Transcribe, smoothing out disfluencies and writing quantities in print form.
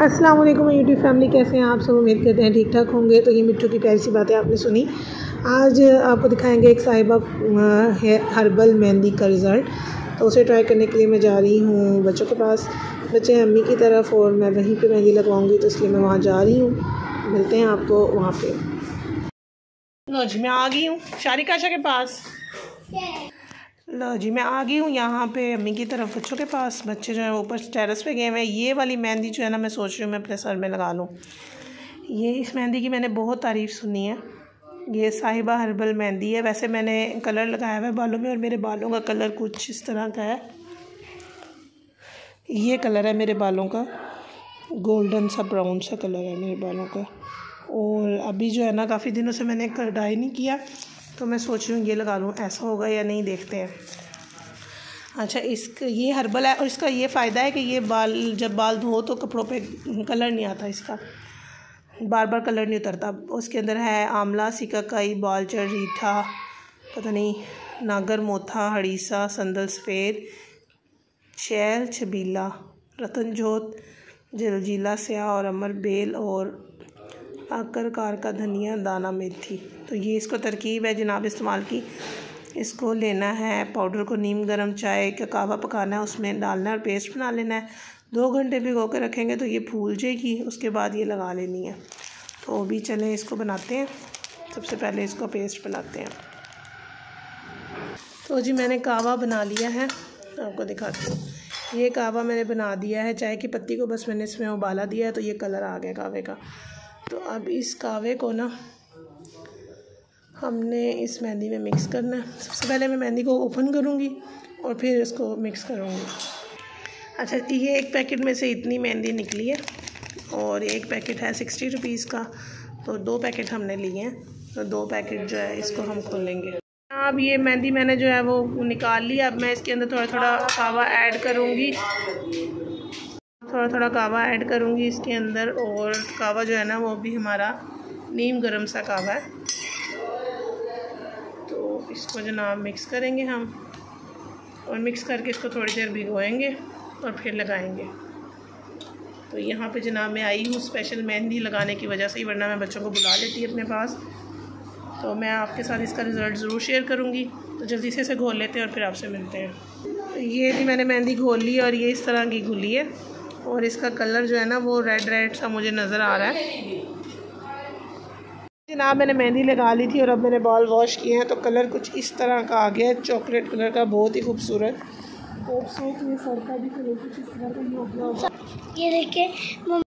अस्सलाम वालेकुम YouTube family, कैसे हैं आप सब। उम्मीद करते हैं ठीक ठाक होंगे। तो ये मिट्टू की प्यारी सी बातें आपने सुनी। आज आपको दिखाएंगे एक साहिबा हर्बल मेहंदी का रिज़ल्ट। तो उसे ट्राई करने के लिए मैं जा रही हूँ बच्चों के पास। बच्चे अम्मी की तरफ और मैं वहीं पे मेहंदी लगवाऊंगी, तो इसलिए मैं वहाँ जा रही हूँ। मिलते हैं आपको वहाँ पे। लो जी, मैं आ गई हूँ शारिका के पास। लो जी, मैं आ गई हूँ यहाँ पे अम्मी की तरफ बच्चों के पास। बच्चे जो है ऊपर टेरेस पे गए हुए हैं। ये वाली मेहंदी जो है ना, मैं सोच रही हूँ मैं अपने सर में लगा लूँ। ये इस मेहंदी की मैंने बहुत तारीफ़ सुनी है। ये साहिबा हर्बल मेहंदी है। वैसे मैंने कलर लगाया हुआ है बालों में, और मेरे बालों का कलर कुछ इस तरह का है। ये कलर है मेरे बालों का, गोल्डन सा ब्राउन सा कलर है मेरे बालों का। और अभी जो है ना, काफ़ी दिनों से मैंने डाई नहीं किया, तो मैं सोच रही हूँ ये लगा लूँ। ऐसा होगा या नहीं, देखते हैं। अच्छा, ये हर्बल है और इसका ये फ़ायदा है कि ये जब बाल धो तो कपड़ों पे कलर नहीं आता, इसका बार बार कलर नहीं उतरता। उसके अंदर है आंवला, सिकाकाई, बालचर, रीठा, पता नहीं, नागर मोथा, हड़ीसा, संदल सफ़ेद, शैल, छबीला, रतनजोत, जलजीला, स्याह और अमर, बेल और आकर का धनिया, दाना मेथी। तो ये इसको तरकीब है जनाब इस्तेमाल की। इसको लेना है पाउडर को, नीम गर्म चाय का कावा पकाना है, उसमें डालना है और पेस्ट बना लेना है। 2 घंटे भिगो के रखेंगे तो ये फूल जाएगी। उसके बाद ये लगा लेनी है। तो अभी चलें इसको बनाते हैं। सबसे पहले इसको पेस्ट बनाते हैं। तो जी, मैंने कावा बना लिया है, आपको दिखाती हूँ। ये कावा मैंने बना दिया है। चाय की पत्ती को बस मैंने इसमें उबाला दिया है, तो ये कलर आ गया कावे का। तो अब इस कावे को ना हमने इस मेहंदी में मिक्स करना है। सबसे पहले मैं मेहंदी को ओपन करूँगी और फिर इसको मिक्स करूँगी। अच्छा, ये एक पैकेट में से इतनी मेहंदी निकली है, और एक पैकेट है 60 रुपीज़ का। तो 2 पैकेट हमने लिए हैं, तो 2 पैकेट जो है इसको हम खोलेंगे। अब ये मेहंदी मैंने जो है वो निकाल ली। अब मैं इसके अंदर थोड़ा थोड़ा कावा ऐड करूँगी, थोड़ा थोड़ा कावा ऐड करूँगी इसके अंदर। और कावा जो है ना, वो भी हमारा नीम गरम सा कावा है। तो इसको जनाब मिक्स करेंगे हम, और मिक्स करके इसको थोड़ी देर भिगोएंगे और फिर लगाएंगे। तो यहाँ पे जनाब मैं आई हूँ स्पेशल मेहंदी लगाने की वजह से ही, वरना मैं बच्चों को बुला लेती अपने पास। तो मैं आपके साथ इसका रिज़ल्ट ज़रूर शेयर करूँगी। तो जल्दी से इसे घोल लेते हैं और फिर आपसे मिलते हैं। तो ये भी मैंने मेहंदी घोल ली, और ये इस तरह की घुली है, और इसका कलर जो है ना, वो रेड रेड सा मुझे नज़र आ रहा है। जनाब मैंने मेहंदी लगा ली थी, और अब मैंने बाल वॉश किए हैं, तो कलर कुछ इस तरह का आ गया है, चॉकलेट कलर का, बहुत ही खूबसूरत। ये सर का भी कलर कुछ इस तरह का, ये देखिए।